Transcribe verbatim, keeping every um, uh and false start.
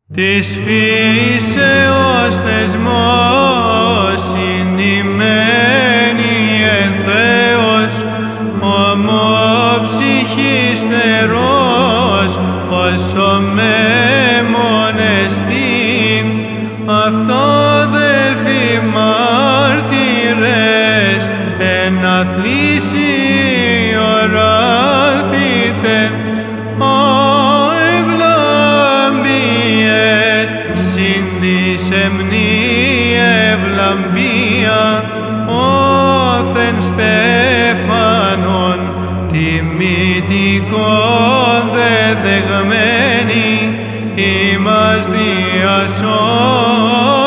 Της φύσεως θεσμός συνημένη εν Θεός, ομοψυχής θερός, όσο μέμον εστίν, αυτόδελφοι μάρτυρες, εν αθλήσει οράθητε, εμνή ευλαμπία, όθεν Στέφανον, τιμητικόν δεδεγμένη, ημάς διασώ.